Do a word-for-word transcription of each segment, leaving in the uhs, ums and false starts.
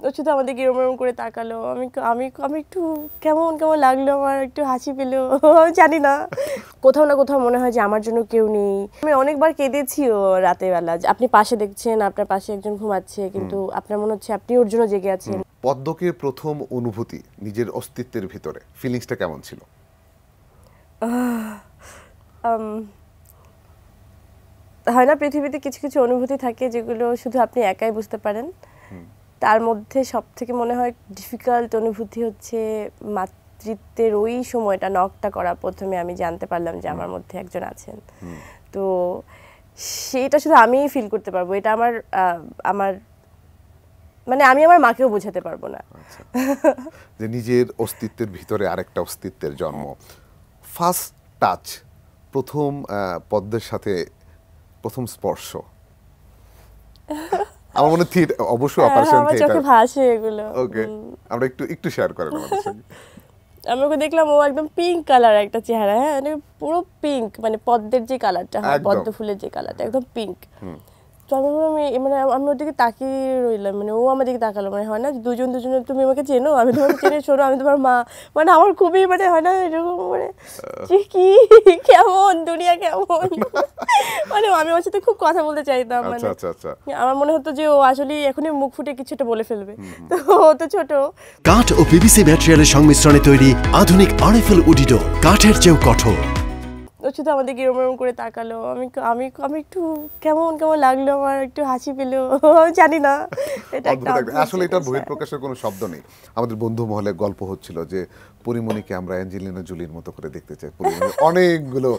শুধু আমাদেরকে এরকম এরকম করে তাকালো, আমি আমি আমি একটু কেমন কেমন লাগলো, আমার একটু হাসি পেলো, আমি জানি না, কোথাও না কোথাও মনে হয় যে আমার জন্য কেউ নেই। আমি অনেকবার কেঁদেছিও রাতের বেলা, আপনি পাশে দেখছেন, আপনার পাশে একজন ঘুমাচ্ছে, কিন্তু আপনার মনে হচ্ছে আপনি ওর জন্য জেগে আছেন। পদ্মকে প্রথম অনুভূতি নিজের অস্তিত্বের ভিতরে ফিলিংসটা কেমন ছিল? হয় না, পৃথিবীতে কিছু কিছু অনুভূতি থাকে যেগুলো শুধু আপনি একাই বুঝতে পারেন। তার মধ্যে সব থেকে মনে হয় ডিফিকাল্ট অনুভূতি হচ্ছে মাতৃত্বের ওই সময়টা, নকটা করা প্রথমে আমি জানতে পারলাম যে আমার মধ্যে একজন আছেন। তো সেটা শুধু আমিই ফিল করতে পারবো, এটা আমার আমার মানে আমি আমার মাকেও বোঝাতে পারবো না। যে নিজের অস্তিত্বের ভিতরে আরেকটা অস্তিত্বের জন্ম। ফার্স্ট টাচ, প্রথম পদ্মের সাথে প্রথম স্পর্শ, আমার মনে হয় অবশ্যই অপারেশন থিয়েটার, আমার চোখে ভাসে এগুলো। ওকে, আমরা একটু একটু শেয়ার করেন আমাদের সঙ্গে। আমি ওকে দেখলাম, ও একদম পিঙ্ক কালার একটা চেহারা, হ্যাঁ মানে পুরো পিঙ্ক, মানে পদ্মের যে কালারটা হয়, পদ্ম ফুলের যে কালারটা, একদম পিঙ্ক। তো আমি মানে আমি ওর দিকে তাকিয়ে রইলাম, মানে ও আমার দিকে তাকালো, মানে হয় না দুজন দুজনে, তুমি আমাকে চেনো, আমি তোমাকে চেনে, শোনো আমি তোমার মা, মানে আমার খুবই মানে হয় না এরকম, মানে কি কেমন দুনিয়া কেমন, মানে আমি ওর সাথে খুব কথা বলতে চাইতাম, মানে আমার মনে হতো যে ও আসলে এখনই মুখ ফুটে কিছু একটা বলে ফেলবে, তো ও তো ছোট। কাঠ ও পিভিসি ম্যাটেরিয়ালের সংমিশ্রণে তৈরি আধুনিক আরএফএল উডিডো, কাঠের চেয়েও কঠোর। শুধু আমাদেরকে এরকম এরকম করে তাকালো, আমি আমি আমি একটু কেমন কেমন লাগলো, আমার একটু হাসি পেলো, আমি জানি না, এটা আসলে এটা বহির প্রকাশের কোনো শব্দ নেই। আমাদের বন্ধু মহলে গল্প হচ্ছিল যে পরিমণিকে আমরা অ্যাঞ্জেলিনা জোলির মতো করে দেখতে চাই, পরিমণি অনেকগুলো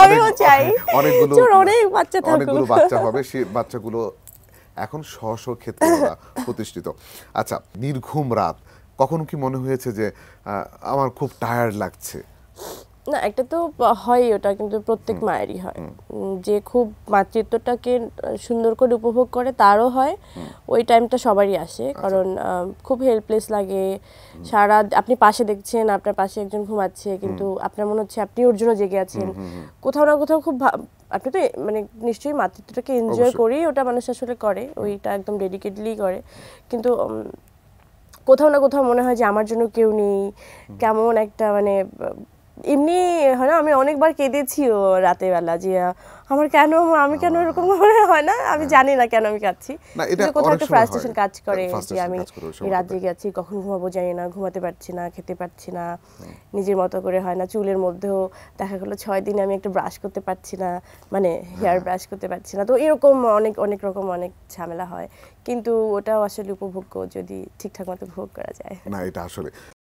অনেকগুলো অনেক বাচ্চা অনেকগুলো বাচ্চা হবে, সেই বাচ্চাগুলো এখন স্ব স্ব ক্ষেত্রে প্রতিষ্ঠিত। আচ্ছা, নির্ঘুম রাত, কখনো কি মনে হয়েছে যে আমার খুব টায়ার্ড লাগছে? না, একটা তো হয় ওটা, কিন্তু প্রত্যেক মায়েরই হয়, যে খুব মাতৃত্বটাকে সুন্দর করে উপভোগ করে তারও হয়, ওই টাইমটা সবারই আসে, কারণ খুব হেল্পলেস লাগে, সারা আপনি পাশে দেখছেন, আপনার পাশে একজন ঘুমাচ্ছে, কিন্তু আপনার মনে হচ্ছে আপনি ওর জন্য জেগে আছেন, কোথাও না কোথাও খুব, আপনি তো মানে নিশ্চয়ই মাতৃত্বটাকে এনজয় করেই ওটা মানুষ আসলে করে, ওইটা একদম ডেডিকেটলি করে, কিন্তু কোথাও না কোথাও মনে হয় যে আমার জন্য কেউ নেই, কেমন একটা মানে এমনি হয় না, আমি অনেকবার কেঁদেছিও রাতের বেলা, যে আমার কেন আমি কেন এরকম মনে হয় না, আমি জানি না কেন আমি কাঁদছি, কোথাও একটা ফ্রাস্ট্রেশন কাজ করে যে আমি রাত জেগে আছি, কখন ঘুমাবো জানি না, ঘুমাতে পারছি না, খেতে পারছি না, নিজের মতো করে হয় না, চুলের মধ্যেও দেখা গেলো ছয় দিনে আমি একটা ব্রাশ করতে পারছি না, মানে হেয়ার ব্রাশ করতে পারছি না, তো এরকম অনেক অনেক রকম অনেক ঝামেলা হয়, কিন্তু ওটাও আসলে উপভোগ্য যদি ঠিকঠাক মতো উপভোগ করা যায়। না, এটা আসলে